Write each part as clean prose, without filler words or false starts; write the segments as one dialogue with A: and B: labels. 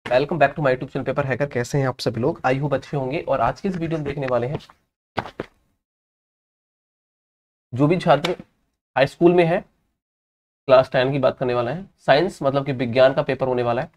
A: Welcome back to my YouTube channel paper hacker. कैसे हैं आप सभी लोग? आई होप अच्छे होंगे। और आज की इस वीडियो में देखने वाले हैं जो भी छात्र हाई स्कूल में है, क्लास 10 की बात करने वाला है। साइंस मतलब कि विज्ञान का पेपर होने वाला है।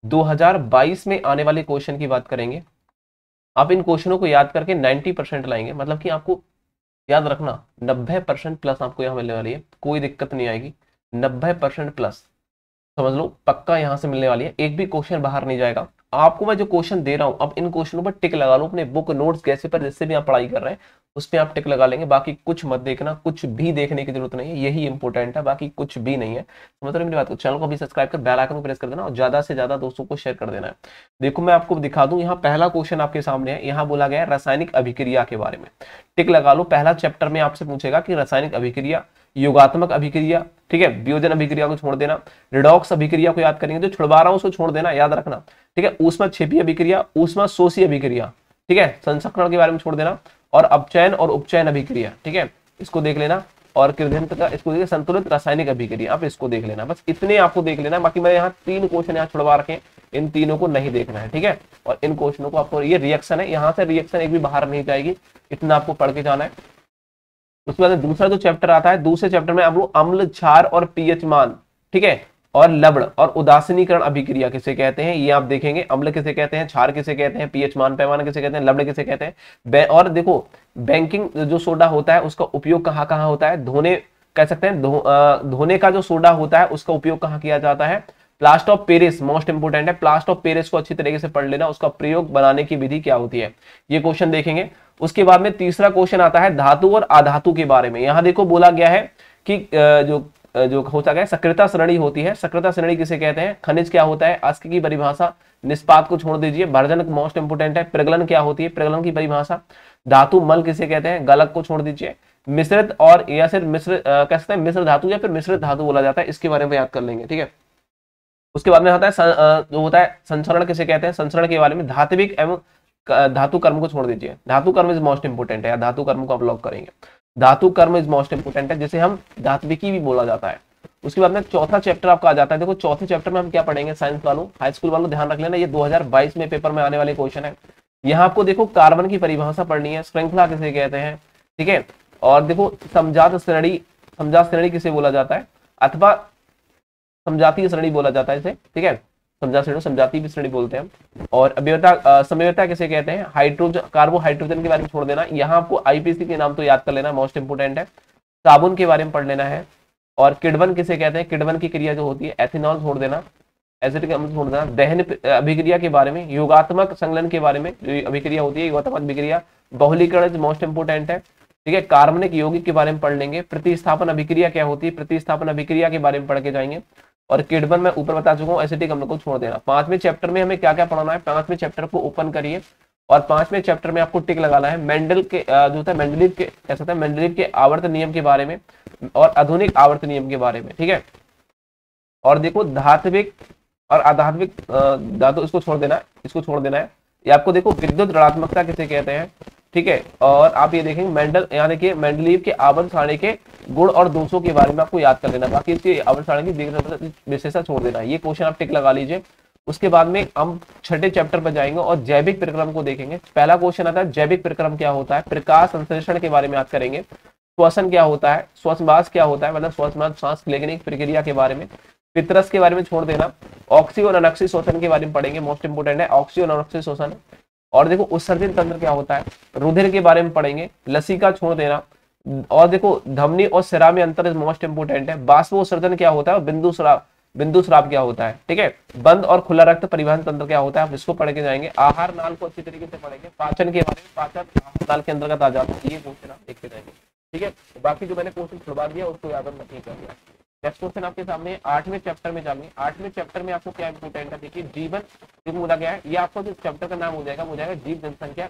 A: 2022 में आने वाले क्वेश्चन की बात करेंगे। आप इन क्वेश्चनों को याद करके 90% लाएंगे, मतलब कि आपको याद रखना 90% प्लस आपको यहाँ मिलने वाली है, कोई दिक्कत नहीं आएगी। 90% प्लस समझ लो पक्का यहाँ से मिलने वाली है, एक भी क्वेश्चन बाहर नहीं जाएगा। आपको मैं जो क्वेश्चन दे रहा हूं, अब इन क्वेश्चनों पर टिक लगा लो अपने बुक नोट्स कैसे पर, जिससे भी आप पढ़ाई कर रहे हैं उस पर आप टिक लगा लेंगे। बाकी कुछ मत देखना, कुछ भी देखने की जरूरत नहीं है, यही इंपॉर्टेंट है, बाकी कुछ भी नहीं है। समझ रहे मेरी बात को? चैनल को भी सब्सक्राइब कर बेल आइकन को प्रेस कर देना और ज्यादा से ज्यादा दोस्तों को शेयर कर देना है। देखो मैं आपको दिखा दूं, यहाँ पहला क्वेश्चन आपके सामने है। यहाँ बोला गया है रासायनिक अभिक्रिया के बारे में, टिक लगा लो। पहला चैप्टर में आपसे पूछेगा कि रासायनिक अभिक्रिया, योगात्मक अभिक्रिया, ठीक है, वियोजन अभिक्रिया को छोड़ देना, रिडॉक्स अभिक्रिया को याद करेंगे, जो छुड़वा रहा हूं उसको छोड़ देना, याद रखना, ठीक है। ऊष्मा क्षेपी अभिक्रिया, ऊष्मा शोषी अभिक्रिया, ठीक है, संचक्रण के बारे में छोड़ देना, और अपचयन और उपचयन अभिक्रिया, ठीक है, इसको देख लेना। और कृदंत का इसको देखिए, संतुलित रासायनिक अभिक्रिया, आप इसको देख लेना। बस इतने आपको देख लेना। बाकी मैं यहाँ 3 क्वेश्चन यहाँ छुड़वा रखे, इन तीनों को नहीं देखना है, ठीक है। और इन क्वेश्चनों को आपको, ये रिएक्शन है, यहाँ से रिएक्शन एक भी बाहर नहीं जाएगी, इतना आपको पढ़ के जाना है। उसके बाद दूसरा जो चैप्टर आता है, दूसरे चैप्टर में आप लोग अम्ल, क्षार और पीएच मान, ठीक है, और लवण और उदासीनीकरण अभिक्रिया किसे कहते हैं ये आप देखेंगे। अम्ल किसे कहते हैं, क्षार किसे कहते हैं, पीएच मान पैमाना किसे कहते हैं, लवण किसे कहते हैं। और देखो बैंकिंग जो सोडा होता है उसका उपयोग कहाँ कहाँ होता है, धोने कह सकते हैं, धोने का जो सोडा होता है उसका उपयोग कहाँ किया जाता है, plaster of Paris, most important है। प्लास्टर ऑफ पेरिस को अच्छी तरीके से पढ़ लेना, उसका प्रयोग बनाने की विधि क्या होती है, ये क्वेश्चन देखेंगे। उसके बाद में तीसरा क्वेश्चन आता है धातु और अधातु के बारे में। यहां देखो बोला गया है कि जो होता है सक्रियता श्रेणी होती है, सक्रियता श्रेणी किसे कहते हैं, खनिज क्या होता है, अस्क की परिभाषा, निष्पात को छोड़ दीजिए, भर्जन मोस्ट इंपोर्टेंट है, प्रगलन क्या होती है, प्रगलन की परिभाषा, धातु मल किसे कहते हैं, गलक को छोड़ दीजिए, मिश्रित और या फिर मिश्र कह सकते हैं मिश्र धातु या फिर मिश्रित धातु बोला जाता है, इसके बारे में याद कर लेंगे, ठीक है। उसके बाद में आता है जो होता है संचरण किसे कहते हैं, संचरण के बारे में, धात्विक एवं धातु कर्म को छोड़ दीजिए, धातु कर्म इज मोस्ट इंपोर्टेंट है, या धातु कर्म को आप लॉक करेंगे, धातु कर्म इज मोस्ट इंपोर्टेंट है, जिसे हम धात्विकी भी बोला जाता है। उसके बाद में चौथा चैप्टर आपका आ जाता है। देखो चौथे चैप्टर में हम क्या पढ़ेंगे, साइंस वालों, हाई स्कूल वालों ध्यान रख लेना, ये 2022 में पेपर में आने वाले क्वेश्चन है। यहाँ आपको देखो कार्बन की परिभाषा पढ़नी है, श्रृंखला किसे कहते हैं, ठीक है। और देखो समजात श्रेणी, समजात श्रेणी किसे बोला जाता है, अथवा समजातीय श्रेणी बोला जाता है इसे, ठीक है, समजात श्रेणी, समजातीय भी श्रेणी बोलते हैं। और अभियता समयता किसे कहते हैं, हाइड्रोजन, कार्बोहाइड्रोजन के बारे में छोड़ देना। यहाँ आपको आईपीसी के नाम तो याद कर लेना, मोस्ट इंपोर्टेंट है। साबुन के बारे में पढ़ लेना है। और किण्वन किसे कहते हैं, किण्वन की क्रिया जो होती है, एथेनॉल छोड़ देना, एसिटिक अम्ल छोड़ देना। दहन अभिक्रिया के बारे में, योगात्मक संलयन के बारे में, जो अभिक्रिया होती है योगात्मक अभिक्रिया, बहुलीकरण मोस्ट इंपोर्टेंट है, ठीक है। कार्बनिक यौगिक के बारे में पढ़ लेंगे। प्रतिस्थापन अभिक्रिया क्या होती है, प्रतिस्थापन अभिक्रिया के बारे में पढ़ के जाएंगे। और किण्वन मैं ऊपर बता चुका हूँ, एसिटिक अम्ल को छोड़ देना। 5वें चैप्टर में हमें क्या क्या पढ़ाना है, 5वें चैप्टर को ओपन करिए और 5वें चैप्टर में आपको टिक लगाना है मेंडल के जो होता है मेंडलीव के, कैसा होता है मेंडलीव के आवर्त नियम के बारे में और आधुनिक आवर्त नियम के बारे में, ठीक है। और देखो धात्विक और अधात्विक धातु, इसको छोड़ देना है, इसको छोड़ देना है। ये आपको देखो विद्युत ऋणात्मकता किसे कहते हैं, ठीक है। और आप ये देखेंगे मेंडल, यहाँ देखिए मेंडलीव के आवर्त सारणी के गुण और दोषों के बारे में आपको याद कर लेना, बाकी इसकी आवर्त सारणी की विशेषता छोड़ देना। ये क्वेश्चन आप टिक लगा लीजिए। उसके बाद में हम छठे चैप्टर पर जाएंगे और जैविक प्रक्रम को देखेंगे। पहला क्वेश्चन आता है जैविक प्रक्रम क्या होता है, प्रकाश संश्लेषण के बारे में याद करेंगे, श्वसन क्या होता है, श्वासवास क्या होता है, मतलब श्वास सांस लेने की प्रक्रिया के बारे में, पितरस के बारे में छोड़ देना। ऑक्सी और अनॉक्सी शोषण के बारे में पढ़ेंगे, मोस्ट इंपोर्टेंट है ऑक्सी और अनॉक्सी शोषण। और देखो उत्सर्जन तंत्र क्या होता है, रुधिर के बारे में पढ़ेंगे, लसिका छोड़ देना। और देखो धमनी और सिरा में अंतर मोस्ट इंपोर्टेंट है। बाष्पोत्सर्जन क्या होता है, बिंदु स्राव क्या होता है, ठीक है। बंद और खुला रक्त परिवहन तंत्र क्या होता है, आप इसको पढ़ के जाएंगे। आहार नाल को अच्छी तरीके से पढ़ेंगे, पाचन के बारे में, पाचन आहार नाल के अंतर्गत आ जाता है, ये क्वेश्चन आप देखते जाएंगे, ठीक है। बाकी जो मैंने क्वेश्चन छुड़वा दिया उसको याद नहीं कर दिया। नेक्स्ट क्वेश्चन आपके सामने 8वें चैप्टर में जाएंगे। 8वें चैप्टर में आपको क्या इंपोर्टेंट है, देखिए जीवन जो बोला गया है, ये आपको जो चैप्टर का नाम हो जाएगा जीव जनसंख्या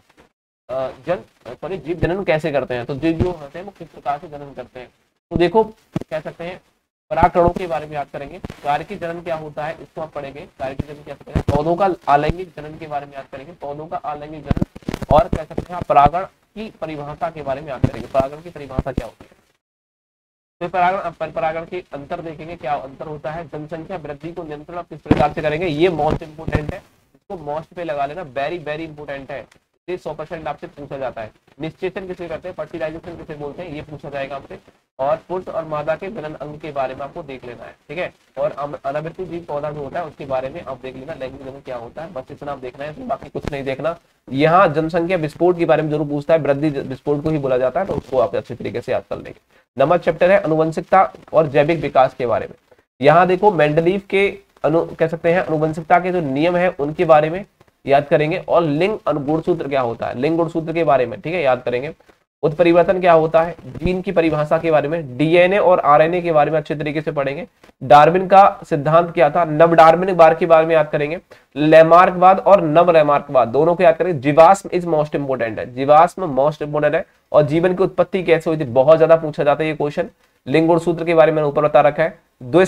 A: जीव जनन कैसे करते हैं। तो जीव जो होते हैं वो किस प्रकार से जनन करते हैं, तो देखो कह सकते हैं परागकणों के बारे में याद करेंगे। कार्य जनन क्या होता है, इसको आप पढ़ेंगे, कार्य जनन क्या होता है। पौधों का आलैंगिक जनन के बारे में याद करेंगे, पौधों का आलैंगिक जनन। और कह सकते हैं परागण की परिभाषा के बारे में याद करेंगे, परागण की परिभाषा क्या होती है। तो परागण के अंतर देखेंगे, क्या अंतर होता है, जनसंख्या वृद्धि को नियंत्रण आप किस प्रकार से करेंगे, ये मोस्ट इंपोर्टेंट है, इसको मोस्ट पे लगा लेना, वेरी वेरी इंपॉर्टेंट है, ये 100% आपसे पूछा जाता है। निश्चेतन किसे कहते हैं, फर्टिलाइजेशन किसे बोलते हैं, ये पूछा जाएगा आपसे। और पुरुष और मादा के जनन अंग के बारे में आपको देख लेना है, ठीक है। और अनावृत्ति जीव पौधा जो होता है उसके बारे में आप देख लेना, लैंगिक जनन क्या होता है, बस इतना आप देखना है, बाकी कुछ नहीं देखना। यहाँ जनसंख्या विस्फोट के बारे में जरूर पूछता है, वृद्धि विस्फोट को ही बोला जाता है, तो उसको आप अच्छे तरीके से याद कर लेंगे। नंबर चैप्टर है अनुवंशिकता और जैविक विकास के बारे में। यहाँ देखो मेंडलीव के कह सकते हैं अनुवंशिकता के जो नियम है उनके बारे में याद करेंगे। और लिंग गुणसूत्र क्या होता है, लिंग गुणसूत्र के बारे में, ठीक है, याद करेंगे। उत्परिवर्तन क्या होता है, जीन की परिभाषा के बारे में, डीएनए और आरएनए के बारे में अच्छे तरीके से पढ़ेंगे। डार्विन का सिद्धांत क्या था, नव डार्विनवाद के बारे में याद करेंगे। लैमार्कवाद और नव लैमार्कवाद दोनों को याद करेंगे। जीवाश्म इज मोस्ट इंपोर्टेंट है, जीवाश्म मोस्ट इंपोर्टेंट है। और जीवन की उत्पत्ति कैसे हुई थी, बहुत ज्यादा पूछा जाता है ये क्वेश्चन। लिंग गुणसूत्र के बारे में ऊपर बता रखा है। द्वय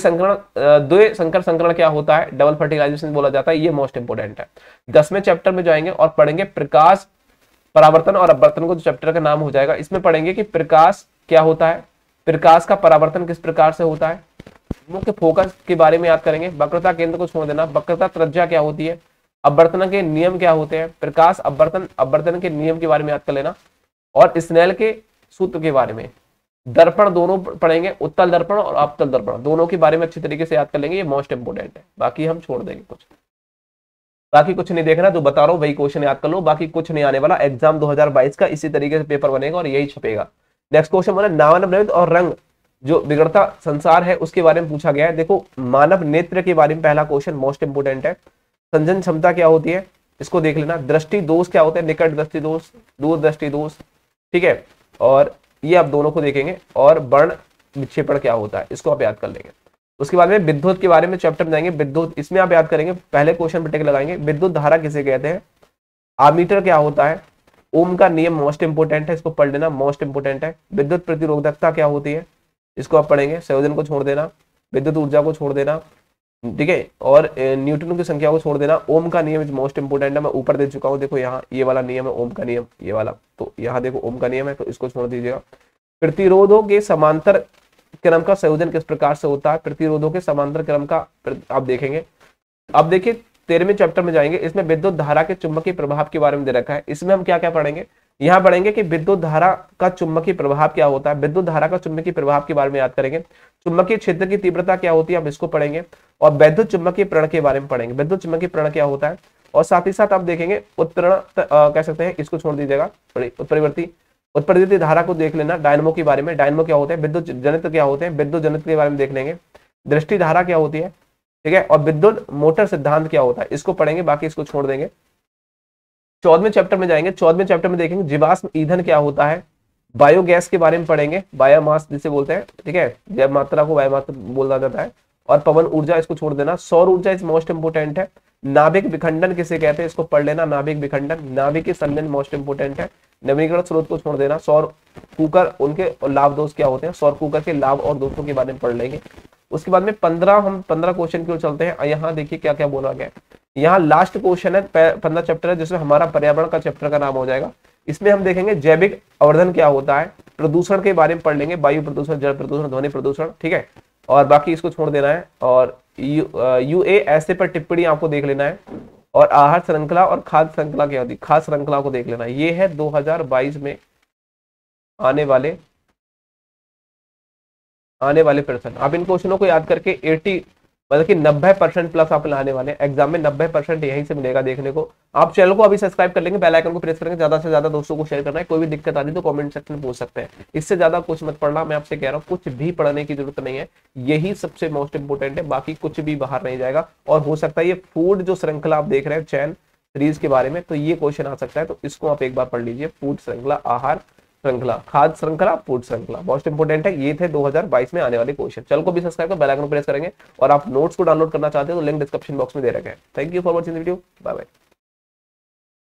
A: संकर संकरण क्या होता है, डबल फर्टिलाइजेशन बोला जाता है, ये मोस्ट इंपोर्टेंट है। 10वें चैप्टर में जाएंगे और पढ़ेंगे प्रकाश परावर्तन और अपवर्तन को, जो चैप्टर का नाम हो जाएगा। इसमें पढ़ेंगे कि प्रकाश क्या होता है, प्रकाश का परावर्तन किस प्रकार से होता है, मुख्य फोकस के बारे में याद करेंगे। वक्रता केंद्र को छोड़ देना, वक्रता त्रिज्या क्या होती है, अपवर्तन के नियम क्या होते हैं, प्रकाश अपवर्तन के नियम के बारे में याद कर लेना। और स्नेल के सूत्र के बारे में, दर्पण दोनों पढ़ेंगे, उत्तल दर्पण और अवतल दर्पण दोनों के बारे में अच्छी तरीके से याद कर लेंगे, ये मोस्ट इंपोर्टेंट है। बाकी हम छोड़ देंगे, बाकी कुछ नहीं देखना, जो बता रहा हूं वही क्वेश्चन याद कर लो, बाकी कुछ नहीं आने वाला। एग्जाम 2022 का इसी तरीके से पेपर बनेगा और यही छपेगा। नेक्स्ट क्वेश्चन बना मानव नेत्र और रंग जो बिगड़ता संसार है उसके बारे में पूछा गया है। देखो मानव नेत्र के बारे में पहला क्वेश्चन मोस्ट इंपोर्टेंट है। संजन क्षमता क्या होती है, इसको देख लेना। दृष्टि दोष क्या होता है, निकट दृष्टि दोष, दूर दृष्टि दोष, ठीक है, और ये आप दोनों को देखेंगे। और वर्ण विक्षेपण क्या होता है, इसको आप याद कर लेंगे। उसके बाद में विद्युत के बारे में चैप्टर में जाएंगे, विद्युत, इसमें आप याद करेंगे, पहले क्वेश्चन पर टिक लगाएंगे। विद्युत धारा किसे कहते हैं, आमीटर क्या होता है, ओम का नियम मोस्ट इंपोर्टेंट है, इसको पढ़ लेना, मोस्ट इंपोर्टेंट है। विद्युत प्रतिरोधकता क्या होती है, इसको आप पढ़ेंगे। संयोजन को छोड़ देना, विद्युत ऊर्जा को छोड़ देना, ठीक है, और न्यूटन की संख्या को छोड़ देना। ओम का नियम इज मोस्ट इंपोर्टेंट है, मैं ऊपर दे चुका हूँ, देखो यहाँ ये वाला नियम है ओम का नियम, ये वाला, तो यहाँ देखो ओम का नियम है, तो इसको छोड़ दीजिएगा। प्रतिरोधों के समांतर क्रम का संयोजन किस प्रकार से होता है, प्रतिरोधों के समांतर क्रम का आप देखेंगे। अब देखिए 13वें चैप्टर में जाएंगे, इसमें विद्युत धारा के चुंबकीय प्रभाव के बारे में दे रखा है। इसमें हम क्या क्या पढ़ेंगे, यहाँ पढ़ेंगे कि विद्युत धारा का चुंबकीय प्रभाव क्या होता है, विद्युत धारा का चुंबकीय प्रभाव के बारे में याद करेंगे। चुंबकीय क्षेत्र की तीव्रता क्या होती है, हम इसको पढ़ेंगे। और वैद्युत चुंबकीय प्रण के बारे में पढ़ेंगे, विद्युत चुंबकीय प्रण क्या होता है। और साथ ही साथ आप देखेंगे उत्प्रेरण कह सकते हैं, इसको छोड़ दीजिएगा, उत्परिवर्ती धारा को देख लेना। डायनमो के बारे में, डायनमो क्या होते हैं, विद्युत जनित्र क्या होते हैं, विद्युत जनित्र के बारे में देख लेंगे। दृष्टि धारा क्या होती है, ठीक है, और विद्युत मोटर सिद्धांत क्या होता है, इसको पढ़ेंगे, बाकी इसको छोड़ देंगे। 14वें चैप्टर में जाएंगे, 14वें चैप्टर में देखेंगे जीवाश्म ईंधन क्या होता है, बायोगैस के बारे में पढ़ेंगे, बायोमास जिसे बोलते हैं, ठीक है, जैव मात्रा को बायोमास बोला जाता है। और पवन ऊर्जा इसको छोड़ देना। सौर ऊर्जा इज मोस्ट इंपोर्टेंट है। नाभिक विखंडन किसे कहते हैं, इसको पढ़ लेना, नाभिक विखंडन, नाभिक संलयन मोस्ट इंपोर्टेंट है। नवीनीकरण स्रोत को छोड़ देना। सौर कुकर, उनके लाभ दोष क्या होते हैं, सौर कुकर के लाभ और दोषों के बारे में पढ़ लेंगे। उसके बाद में 15 क्वेश्चन की ओर चलते हैं। यहाँ देखिए क्या क्या बोला गया, यहाँ लास्ट क्वेश्चन है 15 चैप्टर है, जिसमें हमारा पर्यावरण का चैप्टर का नाम हो जाएगा। इसमें हम देखेंगे जैविक अवर्धन क्या होता है, प्रदूषण के बारे में पढ़ लेंगे, वायु प्रदूषण, जल प्रदूषण, ध्वनि प्रदूषण, ठीक है, और बाकी इसको छोड़ देना है। और यूएसए पर टिप्पणी आपको देख लेना है। और आहार श्रृंखला और खाद्य श्रृंखला क्या होती है, खाद्य श्रृंखला को देख लेना। ये है 2022 में आने वाले प्रश्न। आप इन क्वेश्चनों को याद करके 80 मतलब कि 90% प्लस आप लाने वाले हैं एग्जाम में, 90% यहीं से मिलेगा देखने को। आप चैनल को अभी सब्सक्राइब कर लेंगे, बेल आइकन को प्रेस करेंगे, ज्यादा से ज्यादा दोस्तों को शेयर करना है। कोई भी दिक्कत आती तो कमेंट सेक्शन में पूछ सकते हैं, इससे ज्यादा कुछ मत पढ़ना, मैं आपसे कह रहा हूँ, कुछ भी पढ़ने की जरूरत नहीं है, यही सबसे मोस्ट इंपोर्टेंट है, बाकी कुछ भी बाहर नहीं जाएगा। और हो सकता है ये फूड जो श्रृंखला आप देख रहे हैं चैन सीरीज के बारे में, तो ये क्वेश्चन आ सकता है, तो इसको आप एक बार पढ़ लीजिए। फूड श्रृंखला, आहार श्रृंखला, खाद्य श्रृंखला, फूड श्रृंखला मोस्ट इंपोर्टेंट है। ये थे 2022 में आने वाले क्वेश्चन। चैनल को भी सब्सक्राइब कर बेल आइकन प्रेस करेंगे। और आप नोट्स को डाउनलोड करना चाहते हो तो लिंक डिस्क्रिप्शन बॉक्स में दे रखे हैं। Thank you for watching the video, bye bye.